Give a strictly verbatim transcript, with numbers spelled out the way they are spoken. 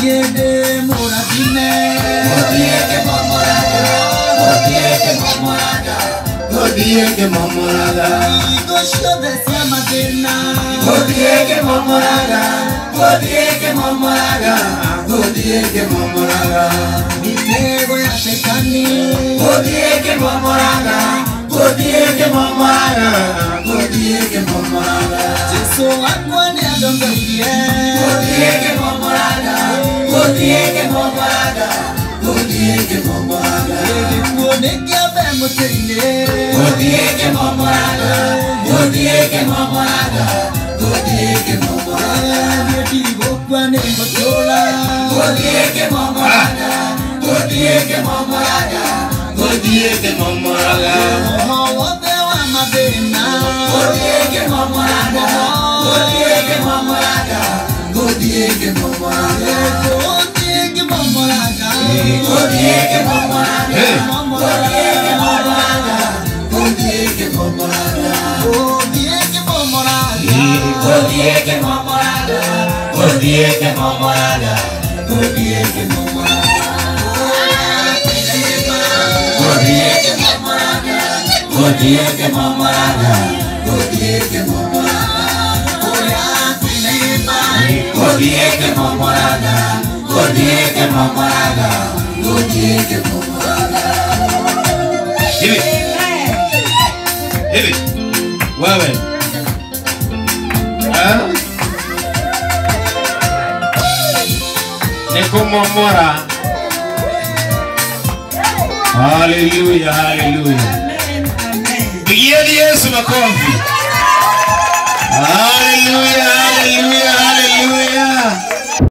Godiede moratine. Godiege momoraga. Godiege momoraga. Godiege momoraga. Igosho besia madena. Godiege momoraga. Godiege momoraga. Godiege momoraga. Mitego ya tekani. Godiege momoraga. Godiege momoraga. Godiege momoraga. Jesu akwane adongaye. Godiege momoraga. Godiege momoraga. Godiege momoraga. Godiege bemutine. Godiege momoraga. Godiege momoraga. Godiege momoraga. Godiege kwane ngotola. Godiege momoraga. Godiege momoraga. Godiege momoraga. Hawabe wa madena. Godiege momoraga. Godiege momoraga. Godiege momoraga. Godiege momoraga. Godiege momoraga. Godiege momoraga. Godiege momoraga. Godiege momoraga. Godiege momoraga. Godiege momoraga. Godiege momoraga. Godiege momoraga. Godiege momoraga. Godiege momoraga. Godiege momoraga. Godiege momoraga. Godiege momoraga. Hivi. Hivi. Wewe. Ah? Nikumomora. Hallelujah, hallelujah. Pigieni Yesu makofi. Hallelujah, hallelujah, hallelujah.